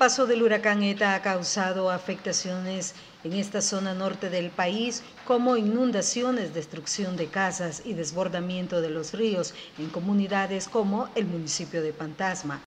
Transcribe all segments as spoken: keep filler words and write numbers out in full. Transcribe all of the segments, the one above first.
paso del huracán ETA ha causado afectaciones en esta zona norte del país, como inundaciones, destrucción de casas y desbordamiento de los ríos en comunidades como el municipio de Pantasma.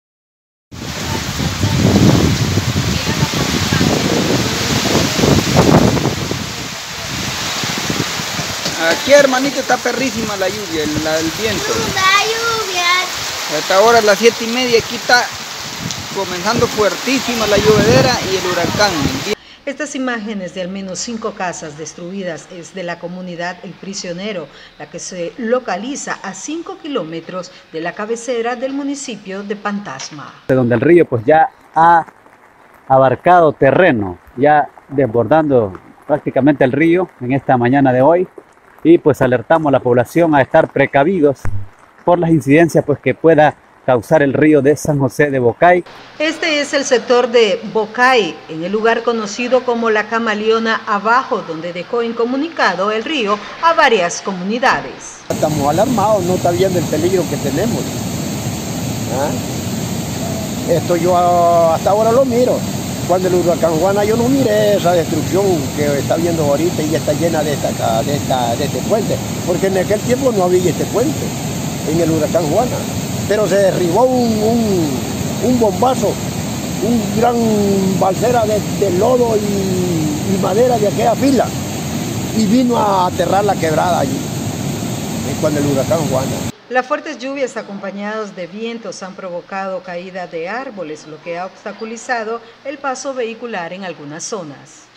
Aquí, hermanito, está perrísima la lluvia, el, la, el viento. La lluvia. Hasta ahora, a las siete y media, aquí está comenzando fuertísima la llovedera y el huracán. Estas imágenes de al menos cinco casas destruidas es de la comunidad El Prisionero, la que se localiza a cinco kilómetros de la cabecera del municipio de Pantasma. Donde el río pues ya ha abarcado terreno, ya desbordando prácticamente el río en esta mañana de hoy. Y pues alertamos a la población a estar precavidos por las incidencias pues que pueda causar el río de San José de Bocay. Este es el sector de Bocay, en el lugar conocido como La Camaleona Abajo, donde dejó incomunicado el río a varias comunidades. Estamos alarmados, no está viendo el peligro que tenemos. ¿Ah? Esto yo hasta ahora lo miro. Cuando el huracán Juana yo no miré esa destrucción que está viendo ahorita y está llena de, esta, de, esta, de este puente, porque en aquel tiempo no había este puente, en el huracán Juana, pero se derribó un, un, un bombazo, un gran balsera de, de lodo y, y madera de aquella fila, y vino a aterrar la quebrada allí, cuando el huracán Juana. Las fuertes lluvias acompañadas de vientos han provocado caída de árboles, lo que ha obstaculizado el paso vehicular en algunas zonas.